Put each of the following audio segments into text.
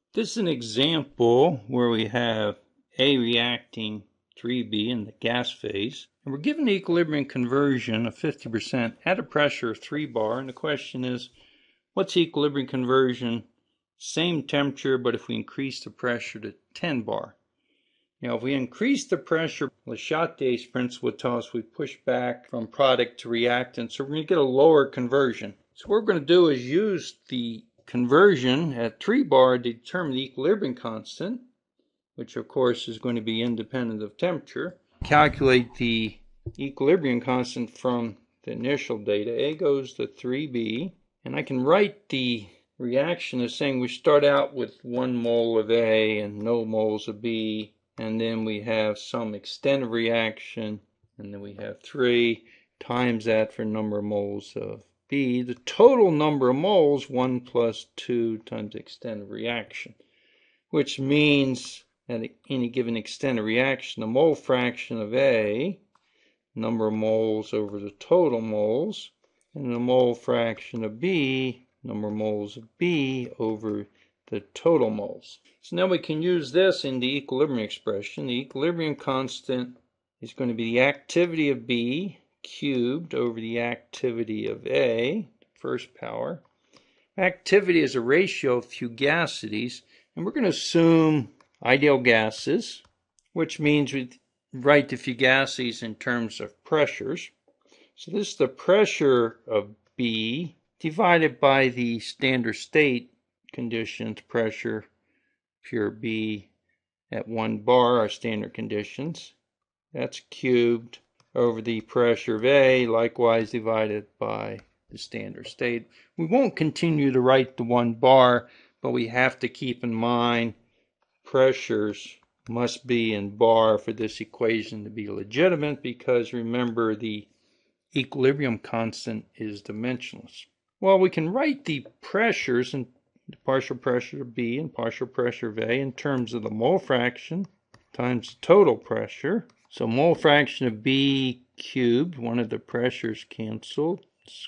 This is an example where we have A reacting 3B in the gas phase, and we're given the equilibrium conversion of 50% at a pressure of 3 bar, and the question is, what's the equilibrium conversion? Same temperature, but if we increase the pressure to 10 bar. Now, if we increase the pressure, Le Chatelier's principle would tell us we push back from product to reactant, so we're going to get a lower conversion. So what we're going to do is use the conversion at 3 bar to determine the equilibrium constant, which of course is going to be independent of temperature. Calculate the equilibrium constant from the initial data. A goes to 3B, and I can write the reaction as saying we start out with 1 mole of A and no moles of B, and then we have some extended reaction, and then we have 3 times that for number of moles of B. The total number of moles, 1 plus 2 times extended reaction, which means at any given extended reaction, the mole fraction of A, number of moles over the total moles, and the mole fraction of B, number of moles of B over the total moles. So now we can use this in the equilibrium expression. The equilibrium constant is going to be the activity of B cubed over the activity of A, first power. Activity is a ratio of fugacities, and we're going to assume ideal gases, which means we write the fugacities in terms of pressures. So this is the pressure of B divided by the standard state conditions, pressure, pure B at 1 bar, our standard conditions. That's cubed over the pressure of A, likewise divided by the standard state. We won't continue to write the 1 bar, but we have to keep in mind pressures must be in bar for this equation to be legitimate, because remember the equilibrium constant is dimensionless. Well, we can write the pressures and the partial pressure of B and partial pressure of A in terms of the mole fraction times the total pressure. So mole fraction of B cubed, one of the pressures canceled.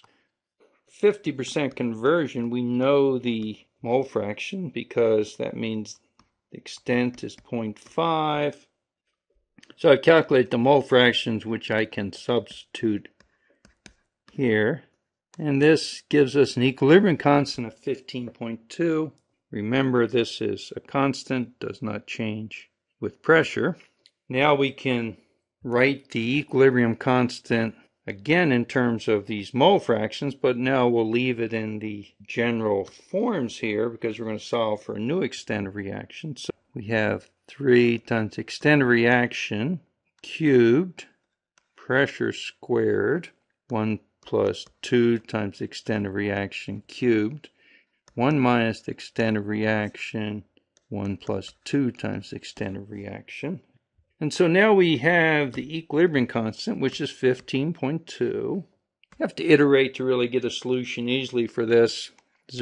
50% conversion, we know the mole fraction because that means the extent is 0.5. So I calculate the mole fractions, which I can substitute here. And this gives us an equilibrium constant of 15.2. Remember, this is a constant, does not change with pressure. Now we can write the equilibrium constant again in terms of these mole fractions, but now we'll leave it in the general forms here because we're going to solve for a new extended reaction. So we have 3 times extended reaction cubed, pressure squared, 1 plus 2 times extended reaction cubed, 1 minus the extended reaction, 1 plus 2 times extended reaction. And so now we have the equilibrium constant, which is 15.2. You have to iterate to really get a solution easily for this,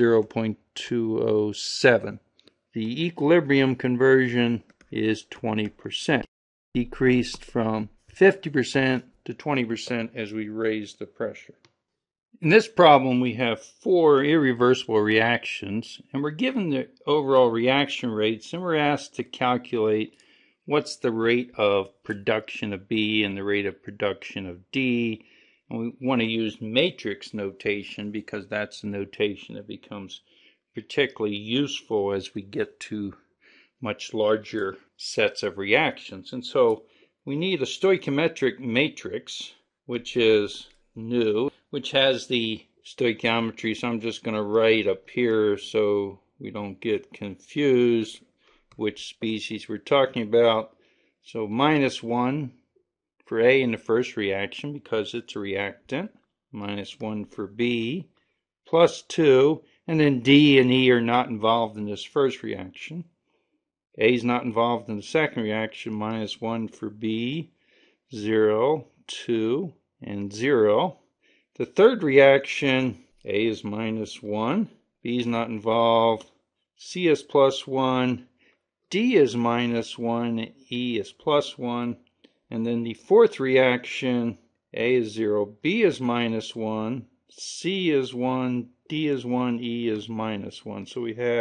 0.207. The equilibrium conversion is 20%, decreased from 50% to 20% as we raise the pressure. In this problem, we have 4 irreversible reactions, and we're given the overall reaction rates, and we're asked to calculate what's the rate of production of B and the rate of production of D. And we want to use matrix notation because that's the notation that becomes particularly useful as we get to much larger sets of reactions. And so we need a stoichiometric matrix, which is new, which has the stoichiometry. So I'm just going to write up here so we don't get confused which species we're talking about. So -1 for A in the first reaction because it's a reactant, -1 for B, +2, and then D and E are not involved in this first reaction. A is not involved in the second reaction, -1 for B, 0, 2, and 0. The third reaction, A is -1, B is not involved, C is +1, D is -1, E is +1, and then the fourth reaction, A is 0, B is -1, C is 1, D is 1, E is -1. So we have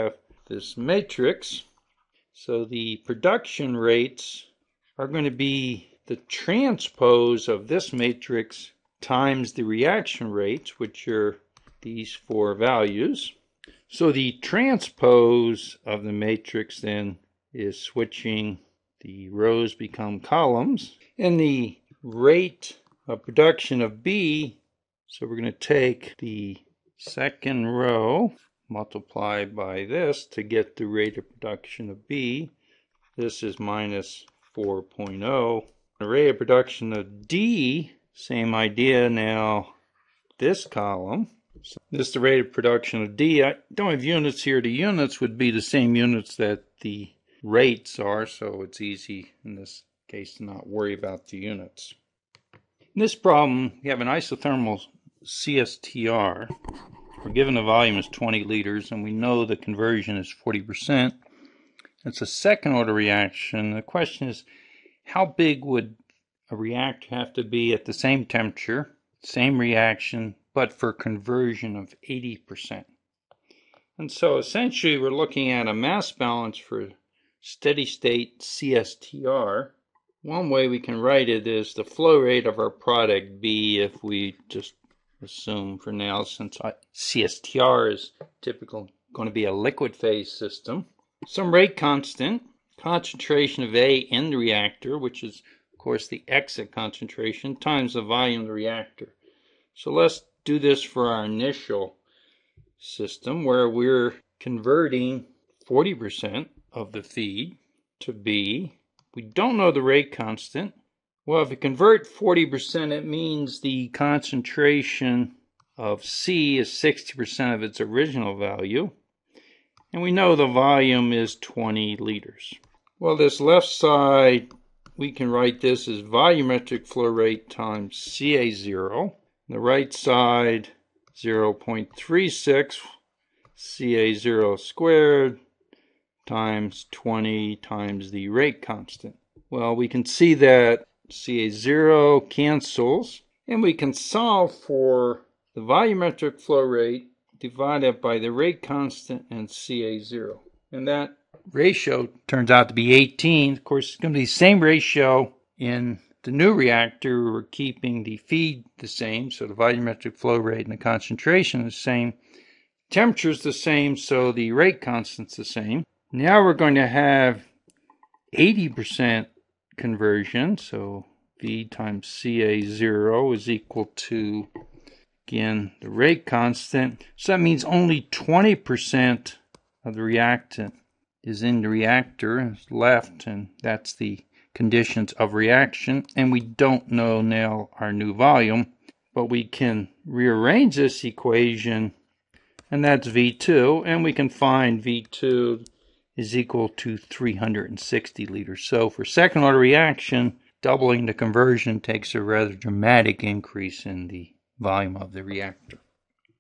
this matrix. So the production rates are going to be the transpose of this matrix times the reaction rates, which are these four values. So the transpose of the matrix then is switching, the rows become columns, and the rate of production of B, so we're going to take the second row, multiply by this to get the rate of production of B. This is minus 4.0. The rate of production of D, same idea now, this column. So this is the rate of production of D. I don't have units here. The units would be the same units that the rates are, so it's easy in this case to not worry about the units. In this problem, we have an isothermal CSTR. We're given the volume is 20 liters, and we know the conversion is 40%. It's a second order reaction. The question is, how big would a reactor have to be at the same temperature, same reaction, but for conversion of 80%? And so essentially we're looking at a mass balance for steady state CSTR. One way we can write it is the flow rate of our product B, if we just assume for now, since CSTR is typically going to be a liquid phase system, some rate constant, concentration of A in the reactor, which is of course the exit concentration, times the volume of the reactor. So let's do this for our initial system where we're converting 40% of the feed to B. We don't know the rate constant. Well, if we convert 40%, it means the concentration of C is 60% of its original value. And we know the volume is 20 liters. Well, this left side, we can write this as volumetric flow rate times CA0. The right side, 0.36 CA0 squared times 20 times the rate constant. Well, we can see that CA0 cancels, and we can solve for the volumetric flow rate divided by the rate constant and CA0. And that ratio turns out to be 18. Of course, it's going to be the same ratio in the new reactor. We're keeping the feed the same, so the volumetric flow rate and the concentration is the same. Temperature is the same, so the rate constant is the same. Now we're going to have 80% conversion, so V times CA0 is equal to, again, the rate constant. So that means only 20% of the reactant is in the reactor, is left, and that's the conditions of reaction. And we don't know now our new volume, but we can rearrange this equation, and that's V2, and we can find V2 is equal to 360 liters. So for second order reaction, doubling the conversion takes a rather dramatic increase in the volume of the reactor.